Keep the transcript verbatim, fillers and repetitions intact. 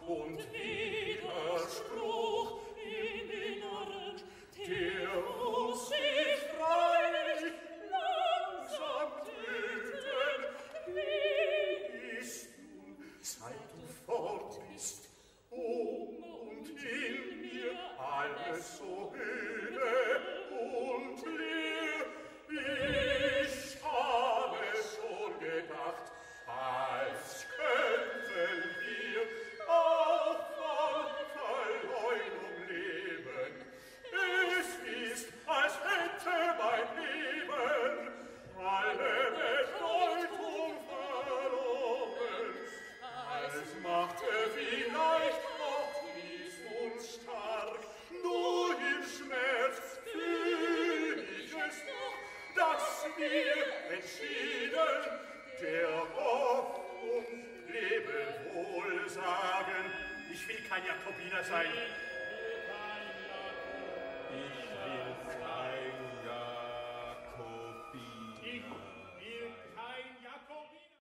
und Widerspruch in den Narren, der muss sich freilich langsam töten. Wie ist nun, seit du fort bist, um und in mir alles so öde und leer? Ich habe schon gedacht, als könnten wir auch von Verleumdung leben. Es ist, als hätte mein Leben alle Bedeutung verloren. Es machte vielleicht noch dies uns stark, nur im Schmerz fühl ich es doch, dass wir entschieden der Hoffnung Lebewohl sagen. Ich will kein Jakobiner sein.